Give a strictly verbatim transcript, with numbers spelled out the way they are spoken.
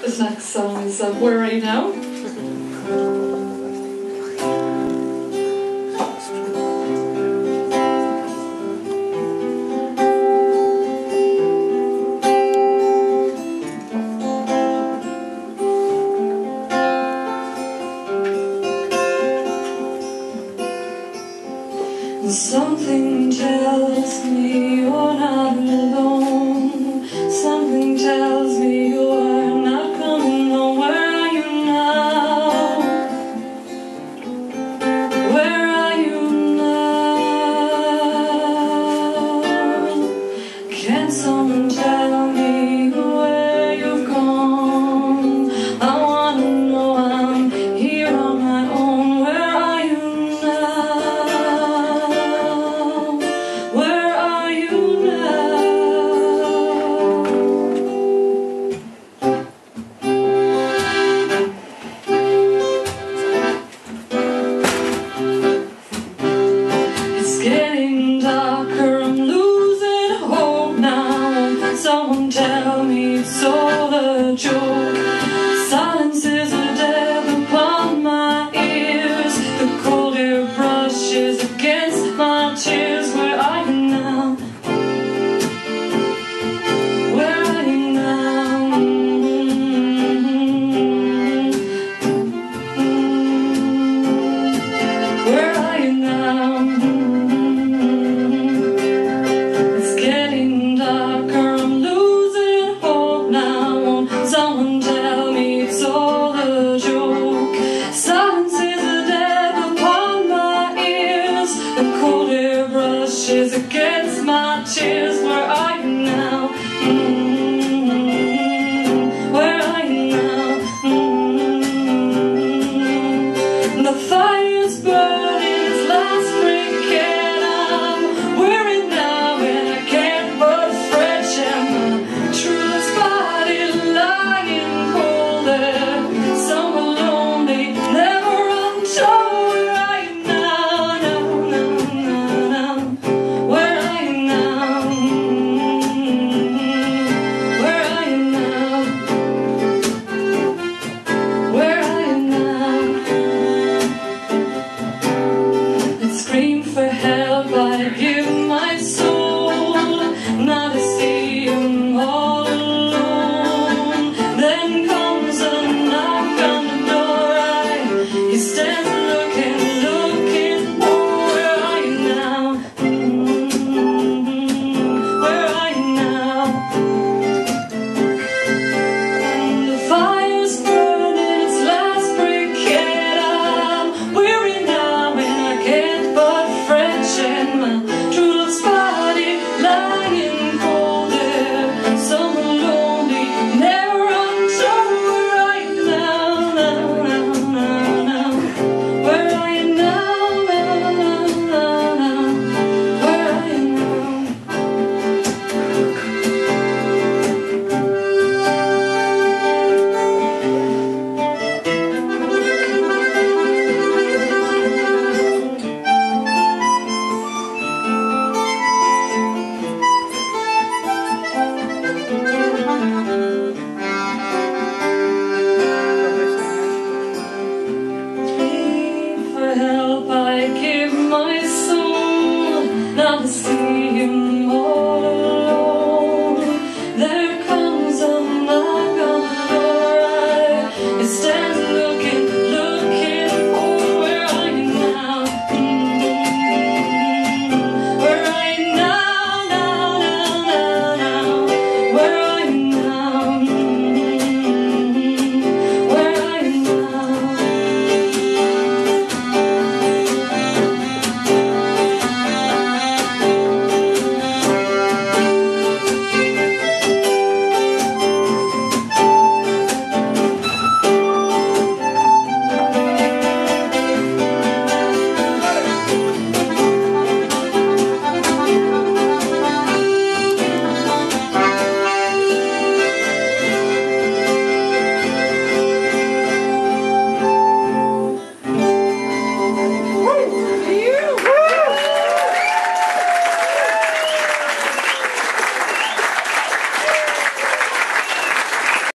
This next song is uh, Where Are You Now? Something tells me you're not alone. Something tells me you're not coming home. Where are you now? Where are you now? Can someone tell me where you've gone? I wanna know, I'm here on my own. Where are you now? Getting darker, I'm losing hope now. Someone tell me it's all a joke.